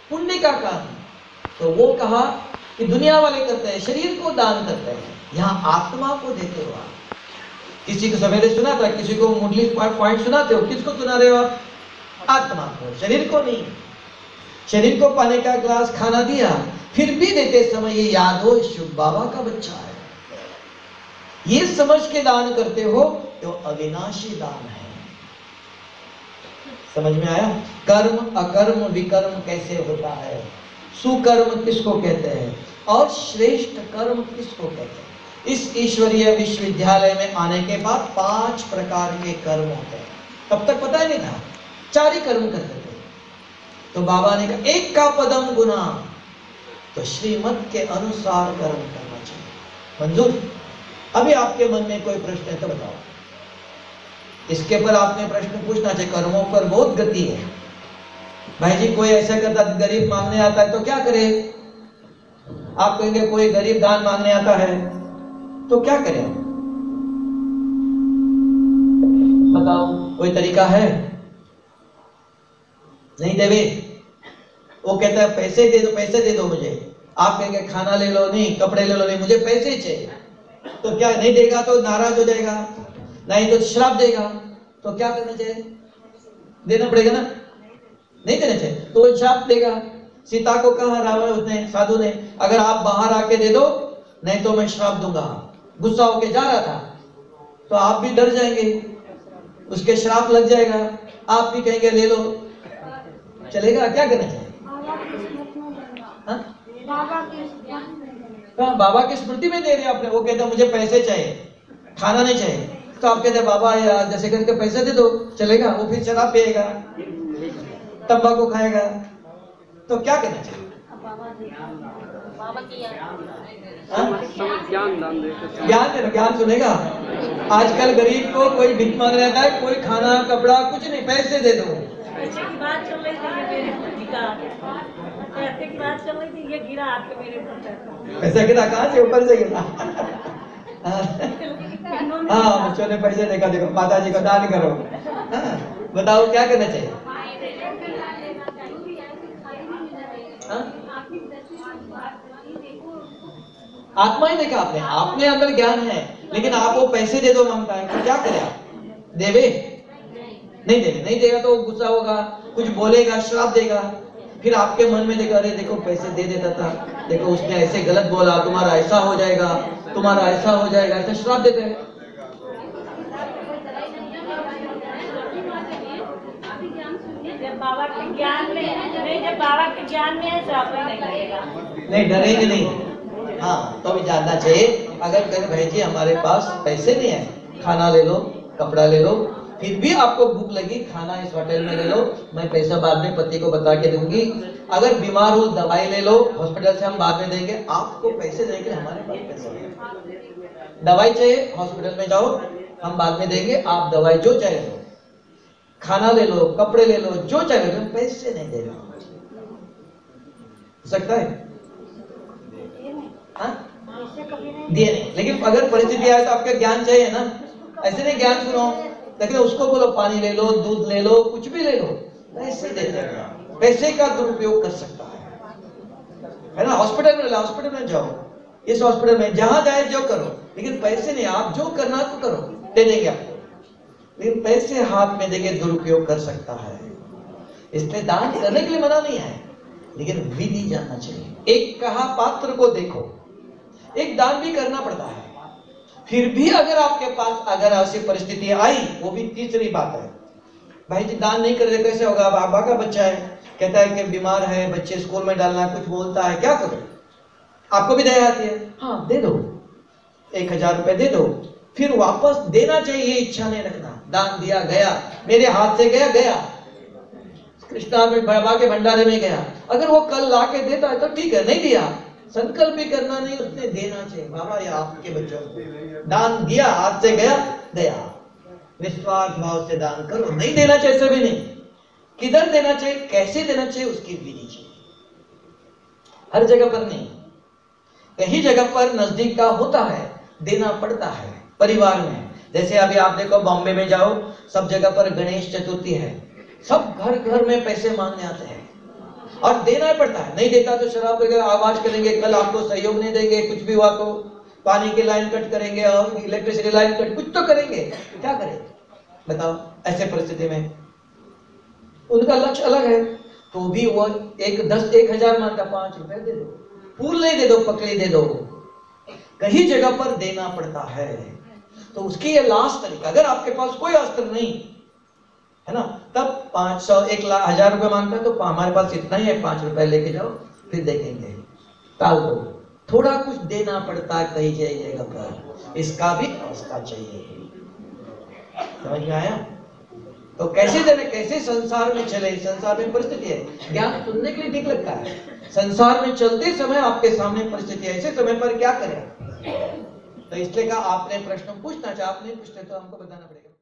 पुण्य का काम। तो वो कहा कि दुनिया वाले करते हैं, शरीर को दान करते हैं, यहाँ आत्मा को देते हो आप। किसी को सवेरे सुना था, किसी को मुरली पॉइंट सुनाते हो, किसको सुना रहे हो आप? आत्मा को, शरीर को नहीं। शरीर को पानी का ग्लास खाना दिया, फिर भी देते समय ये याद हो शिव बाबा का बच्चा है, ये समझ के दान करते हो तो अविनाशी दान है। समझ में आया? कर्म अकर्म विकर्म कैसे होता है, सुकर्म किसको कहते हैं और श्रेष्ठ कर्म किसको कहते हैं। इस ईश्वरीय विश्वविद्यालय में आने के बाद 5 प्रकार के कर्म होते हैं। तब तक पता ही नहीं था, 4 ही कर्म करते थे। तो बाबा ने कहा एक का पदम गुना, तो श्रीमत के अनुसार कर्म करना चाहिए। मंजूर? अभी आपके मन में कोई प्रश्न है तो बताओ, इसके पर आपने प्रश्न पूछना चाहिए। कर्मों पर बहुत गति है। भाई जी कोई ऐसा करता, गरीब मांगने आता है तो क्या करे? आप कहेंगे कोई गरीब दान मांगने आता है तो क्या करें? बताओ, कोई तरीका है? नहीं देवे, वो कहता है पैसे दे दो, पैसे दे दो मुझे। आप कहेंगे खाना ले लो, नहीं कपड़े ले लो, नहीं मुझे पैसे चाहिए। तो क्या नहीं देगा तो नाराज हो जाएगा, नहीं तो श्राप देगा। तो क्या करना चाहिए? देना पड़ेगा ना, नहीं देना चाहिए तो वो श्राप देगा। सीता को कहा रावण उसने, साधु ने, अगर आप बाहर आके दे दो नहीं तो मैं श्राप दूंगा। गुस्सा होके जा रहा था तो आप भी डर जाएंगे, उसके श्राप लग जाएगा, आप भी कहेंगे ले लो, चलेगा? क्या करना चाहिए? बाबा की स्मृति में दे रहे आपने। वो कहते मुझे पैसे चाहिए, खाना नहीं चाहिए, तो आप कहते बाबा यार जैसे करके पैसे दे दो, चलेगा? वो फिर शराब पिएगा, तंबाकू खाएगा, तो क्या करना चाहिए? ज्ञान ज्ञान सुनेगा। आजकल गरीब को कोई भिख मांग रहा है, कोई खाना कपड़ा कुछ नहीं, पैसे दे दो। पैसे की बात चल रही थी, ये गिरा आपके मेरे ऊपर। पैसा गिरा? कहाँ से? ऊपर से गिरा। हाँ, बच्चों ने पैसे देखा, देखो माता जी को दान करो। बताओ क्या करना चाहिए? आत्मा ही देखा आपने, आपने अंदर ज्ञान है, लेकिन आप वो पैसे दे दो मांगता है, तो क्या करे आप? देवे? नहीं देवे, नहीं देगा तो गुस्सा होगा, कुछ बोलेगा, श्राप देगा। फिर आपके मन में देखा, अरे देखो पैसे दे देता था, देखो उसने ऐसे गलत बोला, तुम्हारा ऐसा हो जाएगा, तुम्हारा ऐसा हो जाएगा, ऐसा श्राप देते हैं। बाबा के ज्ञान में नहीं, जब बाबा के ज्ञान में है श्राप नहीं लगेगा। नहीं, डरेंगे नहीं। हाँ, तो भी जानना चाहिए। अगर कहें भाई जी हमारे पास पैसे नहीं है, खाना ले लो, कपड़ा ले लो, फिर भी आपको भूख लगी, खाना इस होटल में ले लो, मैं पैसा बाद में पति को बता के दूंगी। अगर बीमार हो दवाई ले लो, हॉस्पिटल से हम बाद में देंगे, आपको पैसे देंगे, हमारे पास पैसे नहीं। दवाई चाहिए, हॉस्पिटल में जाओ, हम बाद में देंगे, आप दवाई जो चाहिए लो, खाना ले लो, कपड़े ले लो, जो चाहिए लो, पैसे नहीं देगा। हो सकता है? दिए नहीं, लेकिन अगर परिस्थिति आए तो आपका ज्ञान चाहिए ना। ऐसे नहीं ज्ञान सुनो, लेकिन उसको बोलो पानी ले लो, दूध ले लो, कुछ भी ले लो, पैसे देते हैं। पैसे का दुरुपयोग कर सकता है ना। हॉस्पिटल में, हॉस्पिटल में जाओ, इस हॉस्पिटल में जहां जाए जो करो, लेकिन पैसे नहीं, आप जो करना तो करो, दे देंगे आपको, लेकिन पैसे हाथ में देके दुरुपयोग कर सकता है। इसलिए दान करने के लिए मना नहीं है, लेकिन विधि जानना चाहिए। एक कहा पात्र को देखो, एक दान भी करना पड़ता है। फिर भी अगर आपके पास अगर ऐसी परिस्थिति आई, वो भी तीसरी बात है, भाई जी दान नहीं कर रहे कैसे होगा? बाबा का बच्चा है, कहता है कि बीमार है, बच्चे स्कूल में डालना, कुछ बोलता है, क्या करो? आपको भी दया आती है, हाँ दे दो, 1000 रुपए दे दो, फिर वापस देना चाहिए, ये इच्छा नहीं रखना। दान दिया गया, मेरे हाथ से गया गया, कृष्णा में बाबा के भंडारे में गया, अगर वो कल ला के देता है तो ठीक है, नहीं दिया संकल्प भी करना नहीं, उसने देना चाहिए। बाबा ये आपके बच्चों को दान दिया, हाथ से गया गया, निस्वार्थ भाव से दान करो। नहीं देना चाहिए, ऐसे भी नहीं। किधर देना चाहिए, कैसे देना चाहिए, उसकी विधि चाहिए। हर जगह पर नहीं, कहीं जगह पर नजदीक का होता है, देना पड़ता है परिवार में। जैसे अभी आप देखो बॉम्बे में जाओ, सब जगह पर गणेश चतुर्थी है, सब घर घर में पैसे मांगने आते हैं। और देना ही पड़ता है, नहीं देता तो शराब वगैरह आवाज करेंगे, कल आपको सहयोग नहीं देंगे, कुछ भी हुआ तो पानी की लाइन कट करेंगे और इलेक्ट्रिसिटी लाइन कट, कुछ तो करेंगे, क्या करें बताओ। ऐसे परिस्थिति में उनका लक्ष्य अलग है, तो भी वो 1,000 मांगता, 5 रुपए दे दो, फूल नहीं दे दो, पकड़ी दे दो, कहीं जगह पर देना पड़ता है। तो उसकी ये लास्ट तरीका, अगर आपके पास कोई अस्त्र नहीं है ना, तब 500 1,00,000 रुपए मांगता है तो हमारे पास इतना ही है, 5 रुपए लेके जाओ, फिर देखेंगे, टाल दो। थोड़ा कुछ देना पड़ता है कहीं जगह पर, इसका भी अवस्था चाहिए। समझ में आया? तो कैसे देने, कैसे संसार में चले, संसार में परिस्थिति है, ज्ञान सुनने के लिए ठीक लगता है, संसार में चलते समय आपके सामने परिस्थिति है, ऐसे समय पर क्या करें। तो इसलिए कहा आपने प्रश्न पूछना चाहे, आप नहीं पूछते तो हमको बताना पड़ेगा।